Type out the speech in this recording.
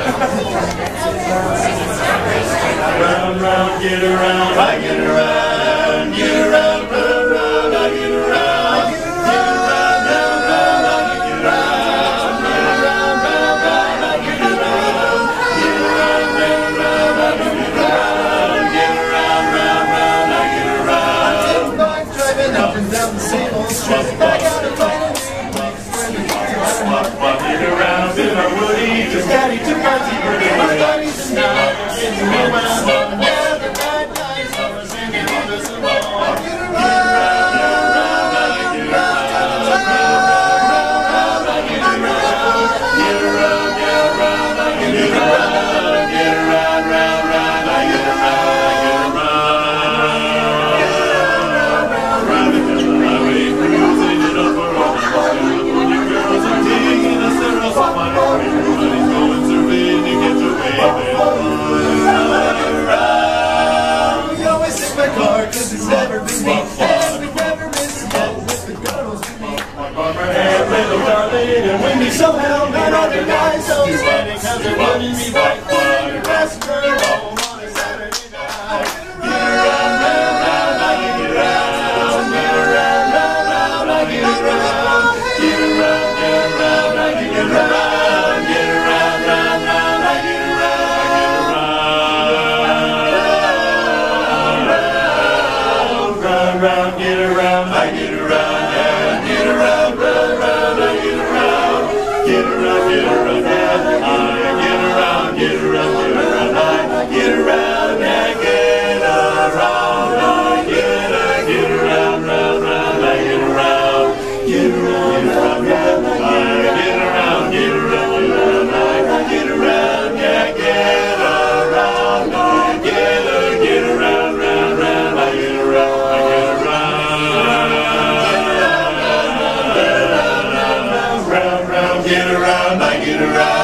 Round, round, get around, I get around, get around, round, round, I get around, get around, round, round, I get around, get around, round, round, I get around, get around, round, round, I get around, get around, round, round, I get around. I take my driving up and down the same old street. I got a fight. Get around in my woody, just got it to my deeper than my buddies and now. Getting around on another night, nights, I was singing on the song. Get around, get around, get around, get around, get around, get around, get around, get around, round, round, I get around, get around, round until the highway cruising it up for all the girls are digging us there off my heart. Everybody's going surveying to get your way there. Cause it's never been me, and we never miss a get with the girls with me. My farmer had little darling, and when me somehow met other guys, so he's standing cause it wouldn't be right for the rest of her home on a Saturday night. Get around, round, round, I get around, get around, round, round, I get around, get around, get around, I get around, get around, round, round, I get around. Round, get around, I get around, yeah. Get around, round, round, I get around. Get around, yeah. I get around, get around, I get around, yeah. Get around, I get around, round, round, I get around. Get around, round, round, I get around, get around, I get around, yeah. Get around, I get around, round, round, I get around. Get around, I get around.